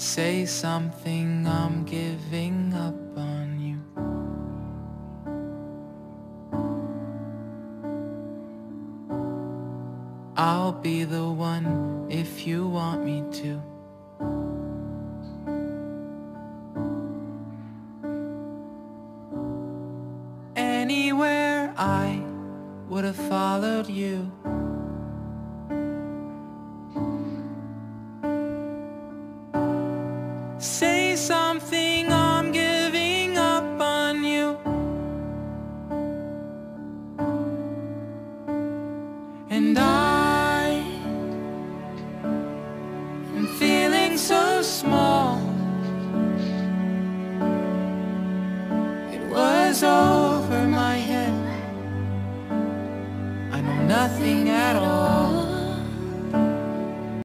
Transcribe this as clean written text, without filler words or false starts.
Say something, I'm giving up on you. I'll be the one if you want me to. Anywhere I would have followed you. Say something, I'm giving up on you. And I am feeling so small. It was over my head. I know nothing at all.